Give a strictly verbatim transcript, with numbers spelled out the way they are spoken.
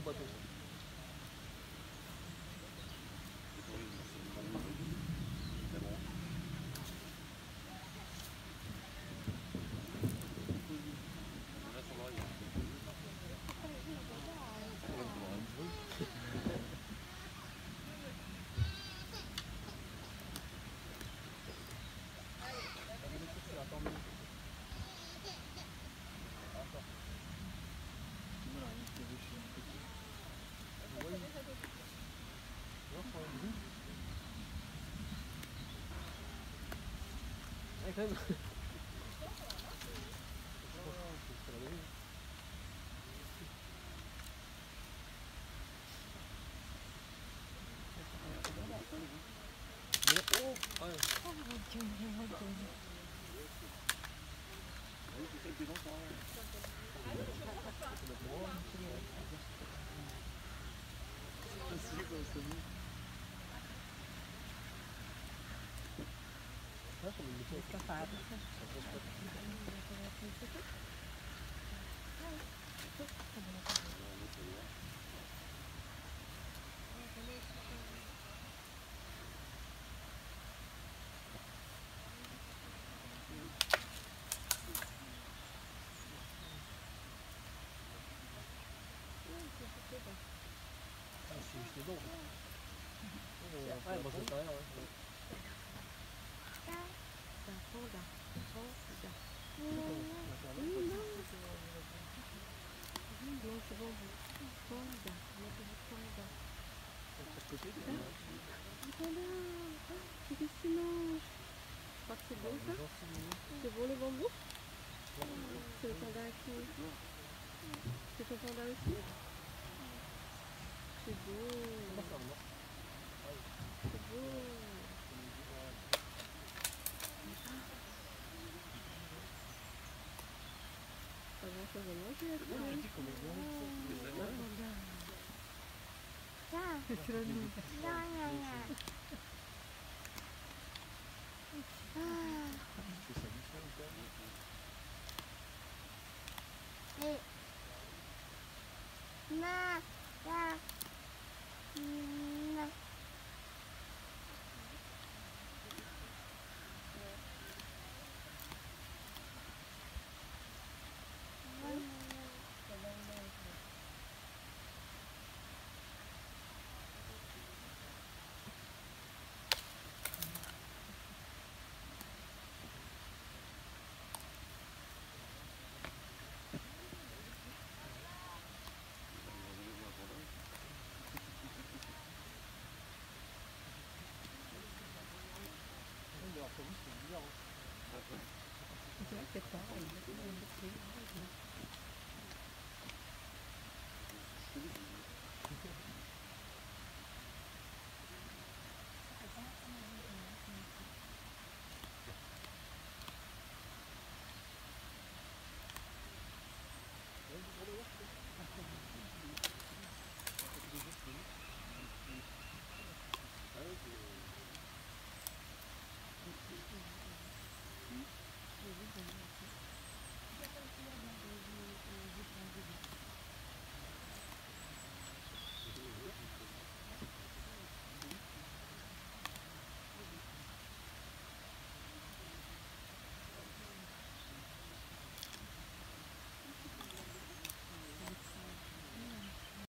bateau. Quand même. C'est bon. Ouais, bon, c'est pas rien, ouais. C'est qu'est-ce que tu manges? Je crois que c'est bon ça? C'est bon les bambous? C'est le panda qui... C'est ton panda aussi? C'est beau. C'est beau. Pas grand chose à manger à toi. Qu'est-ce que tu vas nous faire? Na, na, na. C'est vrai que c'est pas, il y a beaucoup de